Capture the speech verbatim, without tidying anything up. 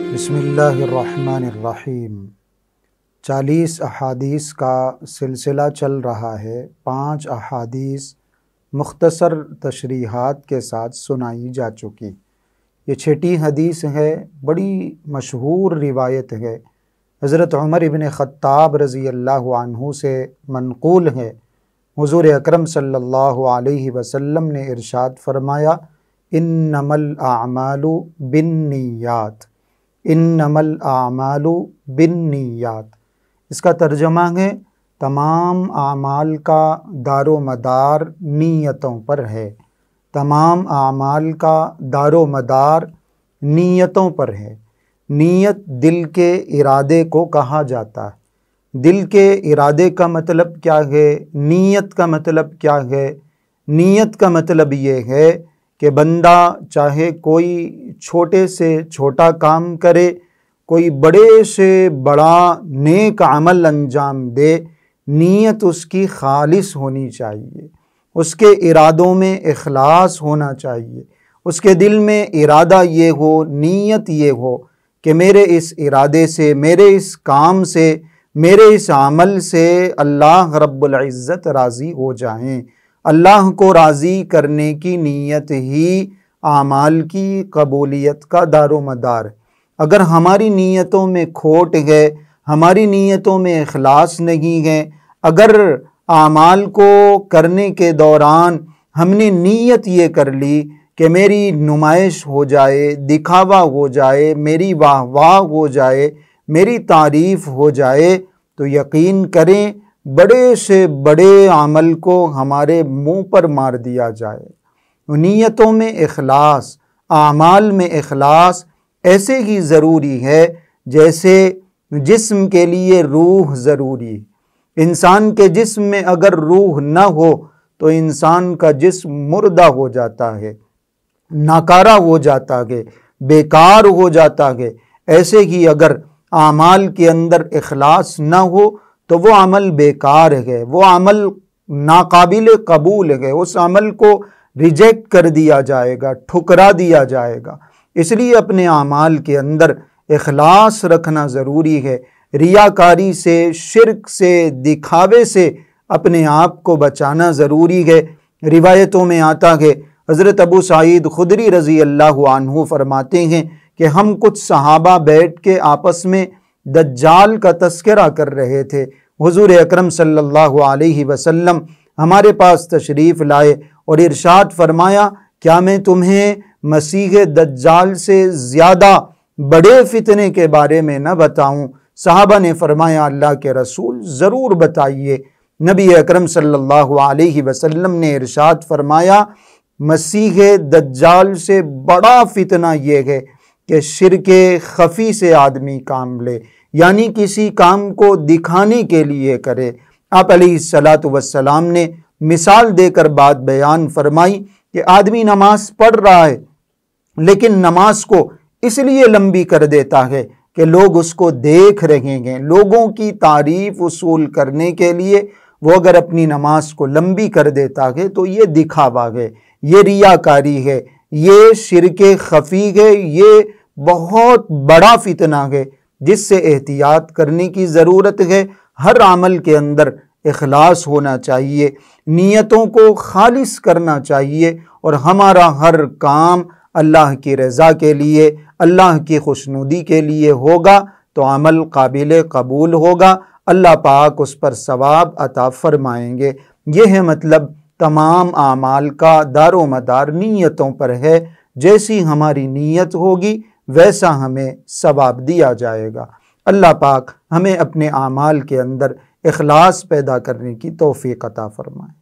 بسم اللہ الرحمن الرحیم۔ چالیس احادیث کا سلسلہ چل رہا ہے۔ پانچ احادیث مختصر تشریحات کے ساتھ سنائی جا چکی۔ یہ چھٹی حدیث ہے، بڑی مشہور روایت ہے، حضرت عمر ابن خطاب رضی اللہ عنہ سے منقول ہے۔ حضور اکرم صلی اللہ علیہ وسلم نے ارشاد فرمایا، انما الاعمال بالنیات، انما الاعمال بالنیات۔ اس کا ترجمہ ہے تمام اعمال کا دار و مدار نیتوں پر ہے، تمام اعمال کا دار و مدار نیتوں پر ہے۔ نیت دل کے ارادے کو کہا جاتا ہے۔ دل کے ارادے کا مطلب کیا ہے؟ نیت کا مطلب کیا ہے؟ نیت کا مطلب یہ ہے کہ بندہ چاہے کوئی چھوٹے سے چھوٹا کام کرے، کوئی بڑے سے بڑا نیک عمل انجام دے، نیت اس کی خالص ہونی چاہیے، اس کے ارادوں میں اخلاص ہونا چاہیے، اس کے دل میں ارادہ یہ ہو، نیت یہ ہو کہ میرے اس ارادے سے، میرے اس کام سے، میرے اس عمل سے اللہ رب العزت راضی ہو جائیں۔ اللہ کو راضی کرنے کی نیت ہی اعمال کی قبولیت کا دار و مدار ہے۔ اگر ہماری نیتوں میں کھوٹ ہے، ہماری نیتوں میں اخلاص نہیں ہے، اگر اعمال کو کرنے کے دوران ہم نے نیت یہ کر لی کہ میری نمائش ہو جائے، دکھاوا ہو جائے، میری واہ واہ ہو جائے، میری تعریف ہو جائے، تو یقین کریں بڑے سے بڑے عمل کو ہمارے منہ پر مار دیا جائے۔ نیتوں میں اخلاص، اعمال میں اخلاص ایسے ہی ضروری ہے جیسے جسم کے لیے روح ضروری ہے۔ انسان کے جسم میں اگر روح نہ ہو تو انسان کا جسم مردہ ہو جاتا ہے، ناکارہ ہو جاتا ہے، بیکار ہو جاتا ہے۔ ایسے ہی اگر اعمال کے اندر اخلاص نہ ہو تو وہ عمل بیکار ہے، وہ عمل ناقابل قبول ہے، اس عمل کو ریجیکٹ کر دیا جائے گا، ٹھکرا دیا جائے گا۔ اس لیے اپنے اعمال کے اندر اخلاص رکھنا ضروری ہے۔ ریاکاری سے، شرک سے، دکھاوے سے اپنے آپ کو بچانا ضروری ہے۔ روایتوں میں آتا ہے، حضرت ابو سعید خدری رضی اللہ عنہ فرماتے ہیں کہ ہم کچھ صحابہ بیٹھ کے آپس میں دجال کا تذکرہ کر رہے تھے۔ حضور اکرم صلی اللہ علیہ وسلم ہمارے پاس تشریف لائے اور ارشاد فرمایا، کیا میں تمہیں مسیح دجال سے زیادہ بڑے فتنے کے بارے میں نہ بتاؤں؟ صحابہ نے فرمایا، اللہ کے رسول ضرور بتائیے۔ نبی اکرم صلی اللہ علیہ وسلم نے ارشاد فرمایا، مسیح دجال سے بڑا فتنہ یہ ہے کہ شرک خفی سے آدمی کام لے، یعنی کسی کام کو دکھانے کے لیے کرے۔ آپ علیہ الصلاۃ والسلام نے مثال دے کر بات بیان فرمائی کہ آدمی نماز پڑھ رہا ہے لیکن نماز کو اس لیے لمبی کر دیتا ہے کہ لوگ اس کو دیکھ رہے ہیں، لوگوں کی تعریف وصول کرنے کے لیے وہ اگر اپنی نماز کو لمبی کر دیتا ہے تو یہ دکھاوا ہے، یہ ریاکاری ہے، یہ شرک خفی ہے، یہ بہت بڑا فتنہ ہے جس سے احتیاط کرنے کی ضرورت ہے۔ ہر عمل کے اندر اخلاص ہونا چاہیے، نیتوں کو خالص کرنا چاہیے، اور ہمارا ہر کام اللہ کی رضا کے لیے، اللہ کی خوشنودی کے لیے ہوگا تو عمل قابل قبول ہوگا، اللہ پاک اس پر ثواب عطا فرمائیں گے۔ یہ ہے مطلب تمام اعمال کا دار و مدار نیتوں پر ہے۔ جیسی ہماری نیت ہوگی ویسا ہمیں ثواب دیا جائے گا۔ اللہ پاک ہمیں اپنے اعمال کے اندر اخلاص پیدا کرنے کی توفیق عطا فرمائے۔